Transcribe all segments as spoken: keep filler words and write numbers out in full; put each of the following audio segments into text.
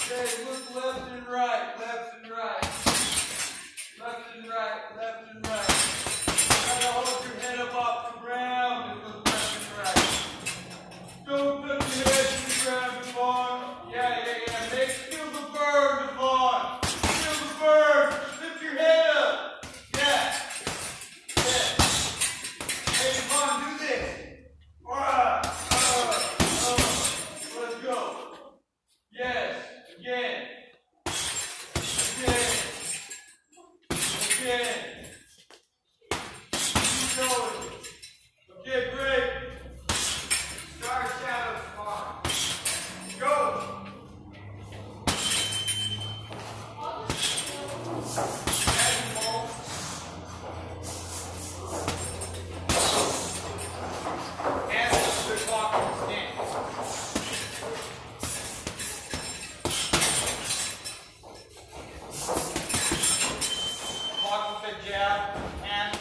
Okay, look left and right, left and right. Left and right, left and right. Try to hold your head up off the ground and look left and right. Don't put your head to the ground, Devon. Yeah, yeah, yeah. Make feel the burn, Devon. Feel the burn. Lift your head up. Yeah. Yeah. Hey, Devon, do this. Ah, ah, ah. Let's go. Yes. Again. Again. Again. Keep going. Okay, great. Star shadows, come on. Go. Animal. Hands to the clock and stand. Clock with a jab and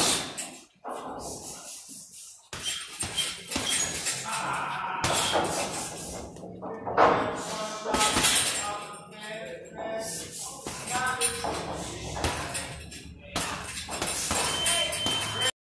Ah!